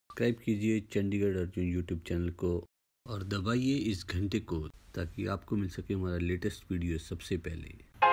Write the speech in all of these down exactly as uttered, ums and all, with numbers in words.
Subscribe कीजिए Chandigarh Arjun YouTube channel को और दबाइए इस घंटे को ताकि आपको मिल सके हमारा लेटेस्ट वीडियो सबसे पहले।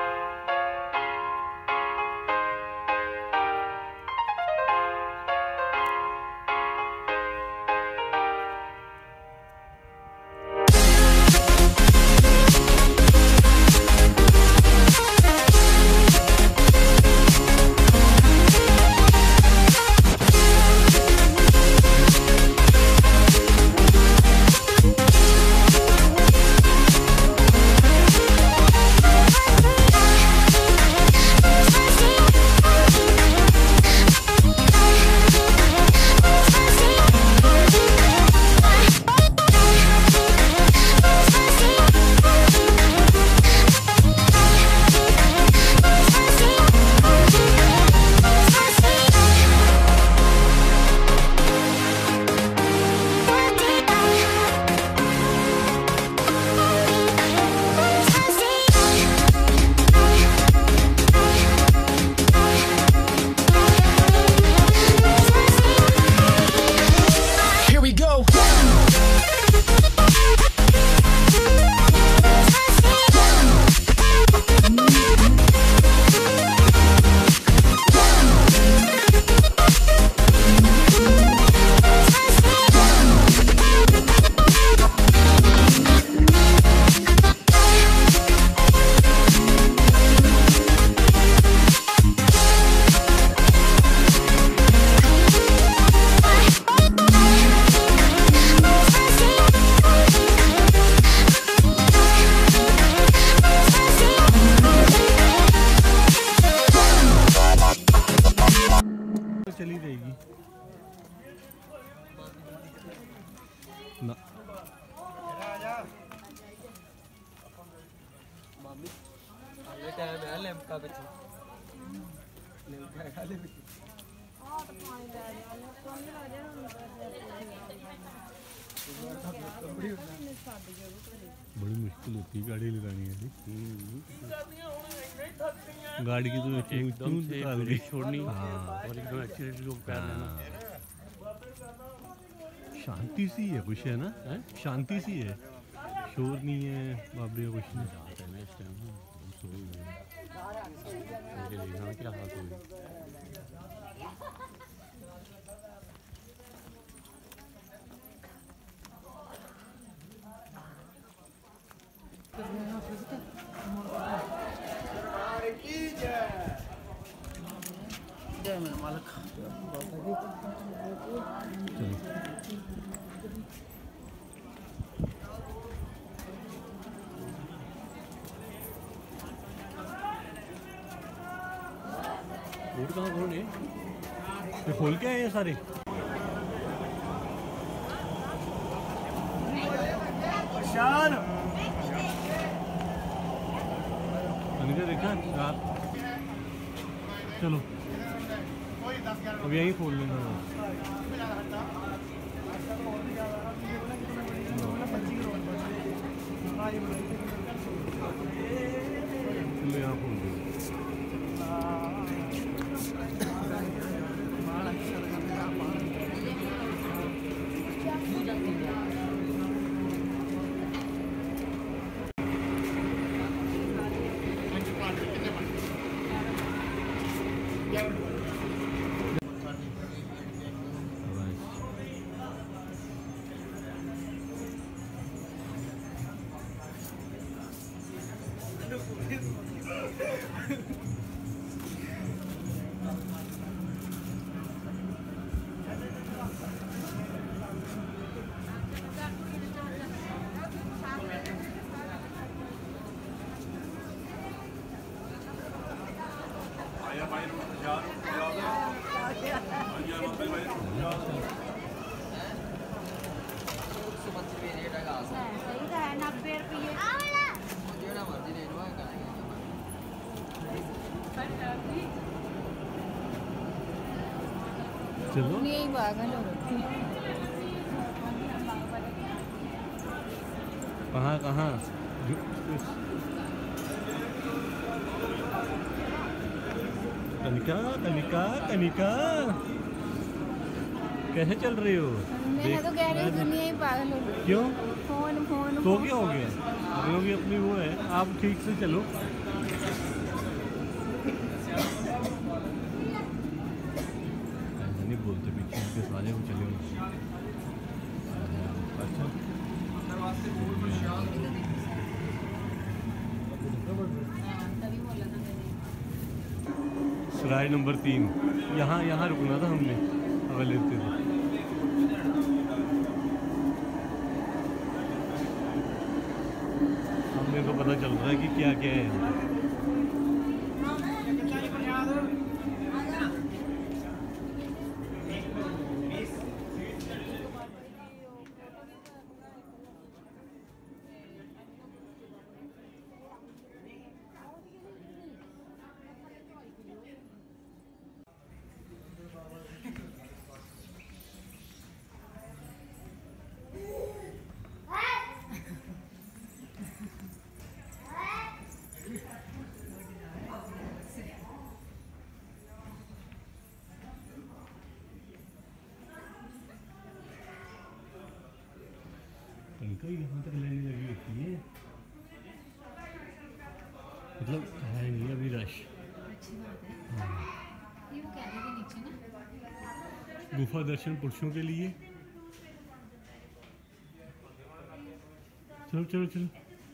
चली जाएगी ना। टाइम है लैंप का बच्चा बड़ी मुश्किल होती है गाड़ी लगानी है। गाड़ी की तो एकदम से छोड़नी और एकदम एक्सीडेंट पैर लेना। शांति सी है कुछ है ना, है? शांति सी है, शोर नहीं है बाबरे कुछ नहीं। क्या हाल हो जय मेरा मालिक। रोड कहाँ खोल रहे हैं? खोल के आए हैं सारे। देखा रात, चलो अब यहीं खोल लेना। यहाँ खोल दो। चलो कहाँ कहाँ कनिका कनिका कनिका कैसे चल रही हो? मैं तो कह रही हूँ दुनिया ही पागल हो गई। क्यों? फोन फोन तो क्या हो गया? दोनों की अपनी वो है, आप ठीक से चलो। नहीं बोलते पीछे के सारे वो चले गए। अच्छा सराय नंबर तीन, यहाँ यहाँ रुकना था हमने अगर लेते थे। हमने तो पता चल रहा है कि क्या क्या है यहाँ पे। इनका यहाँ तक लेने लगी होती है, मतलब है नहीं अभी रश। अच्छी बात है। ये वो कैमरे के नीचे ना गुफा दर्शन पुरुषों के लिए। चलो चलो चलो।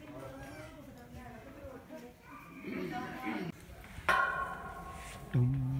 तुम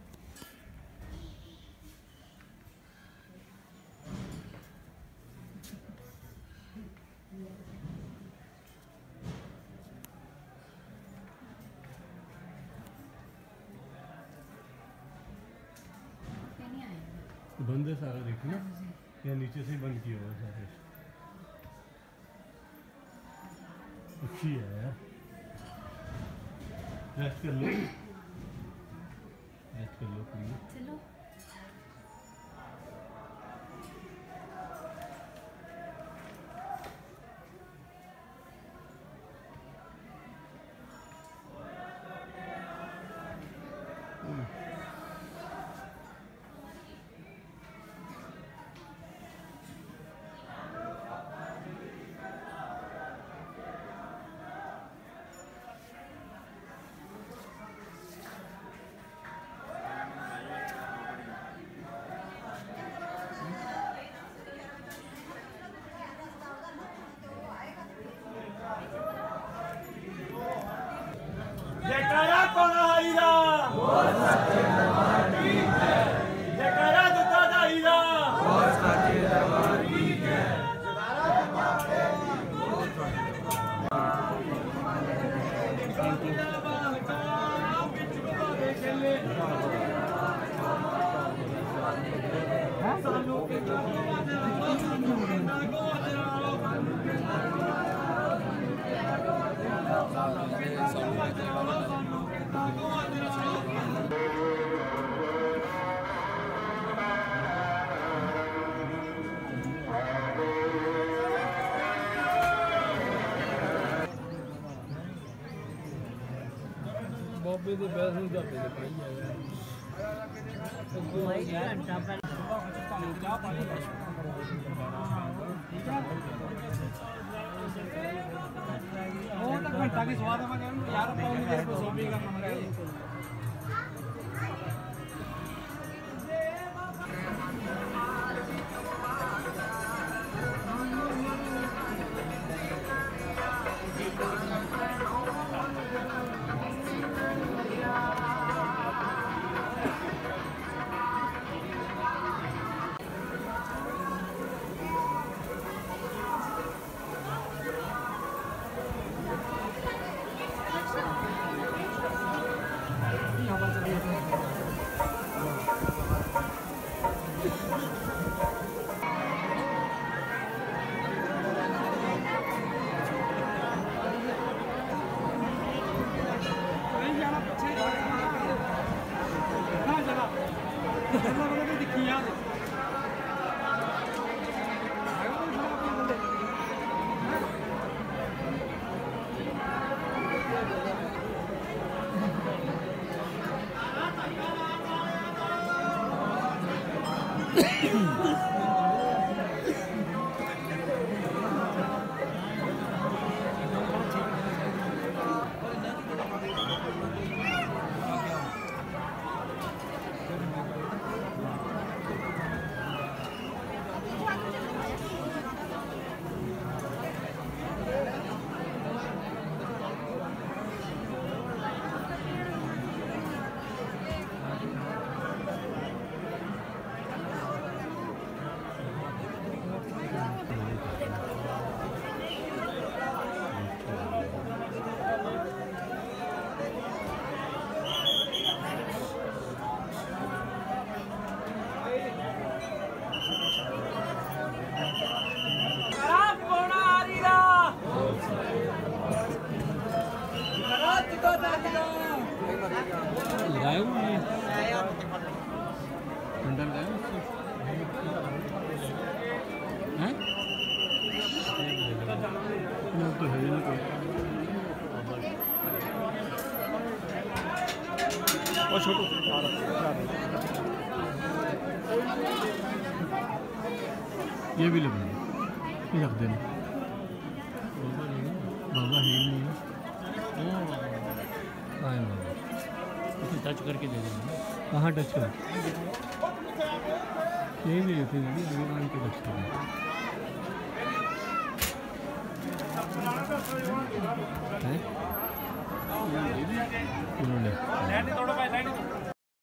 बंद है सारा, देखना या नीचे से बंद किया हुआ सारे। अच्छी है यार, रेस्ट कर लो, रेस्ट कर लो चलो। जयकारा कौन हरिदा बोल सच्चे दरबार की है। जयकारा दुता हरिदा बोल सच्चे दरबार की है। बॉबी ਦੇ ਬੈਸ ਨੂੰ ਢਾਬੇ ਤੇ ਪਾਈ ਆ ਭਾਈ ਘੰਟਾ ਪਹਿਲਾਂ ਚਾਹ ਪਾਣੀ ਉਹ ਤਾਂ ਘੰਟਾ ਕੀ ਸਵਾਦ ਹੈ ਮੈਂ ਯਾਰ ਪਾਉਣੀ ਦੇ ਕੋ ਸੋਬੀ ਕਰਨਾ ਮੰਗਾ Yeah. लगाए हुए हैं अंदर गए हैं ना तो है ना कोई और छोटू ये भी लगा ये रख देना बाबा है ही नहीं है टच करके दे देना कहाँ टच कर यही ले लेते हैं अभी आगे के टच कर उन्होंने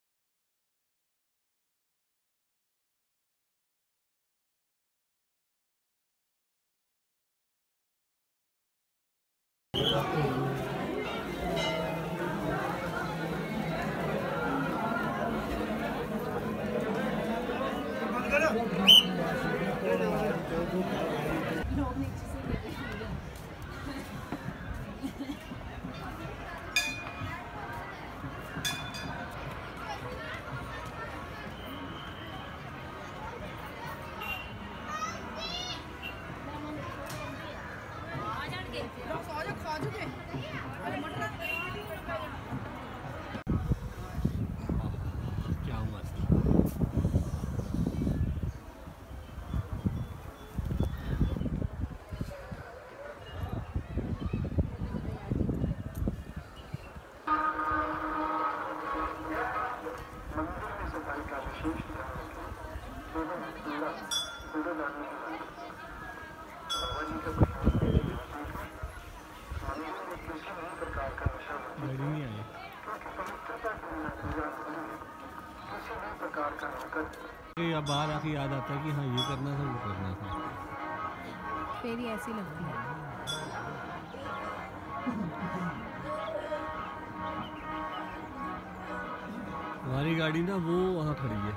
अब बाहर आके याद आता है कि हाँ ये करना था वो करना था फिर ही ऐसी लगती है। हमारी गाड़ी ना वो वहाँ खड़ी है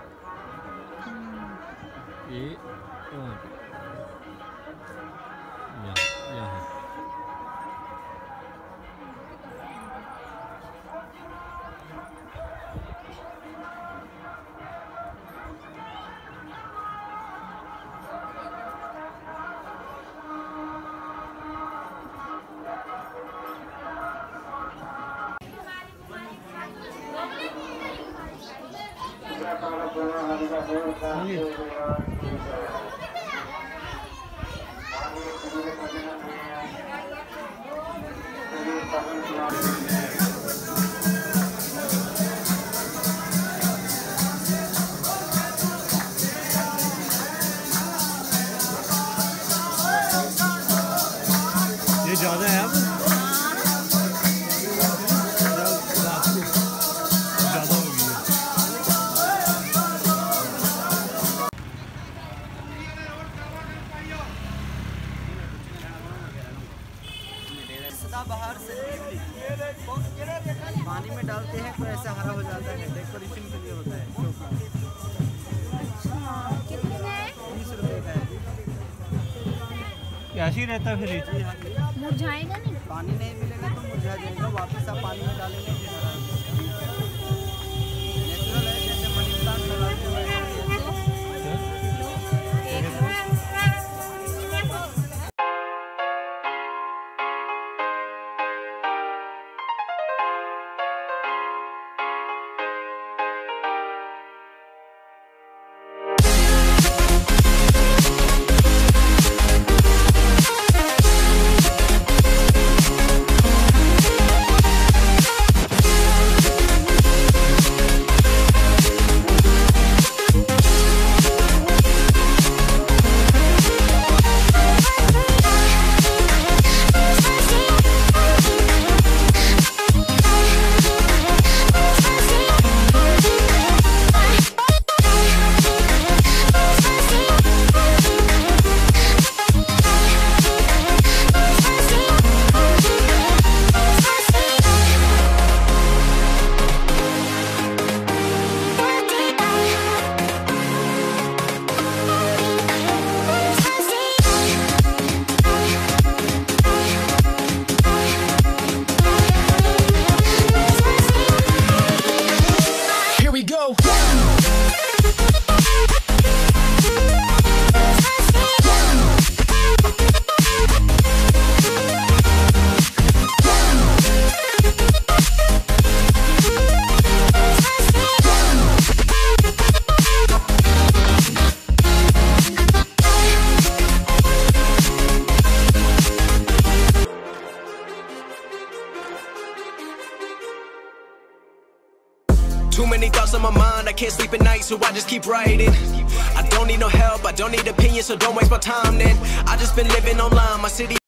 ये वहाँ यहाँ यहाँ है ये ज़्यादा है अब बाहर से पानी में डालते हैं तो ऐसा हरा हो जाता है, डेकोरेशन के लिए होता है। कितने का है? तीस रुपये का है। ऐसे ही रहता फिर मुरझाएगा नहीं? पानी नहीं मिलेगा तो मुरझा जाएगा, वापस आप पानी में डालेंगे फिर हरा हो जाएगा। नेचुरल है, जैसे मनी प्लांट लगाते हैं। Too many thoughts on my mind, I can't sleep at night, so I just keep writing. I don't need no help, I don't need opinions, so don't waste my time then. I just been living online, my city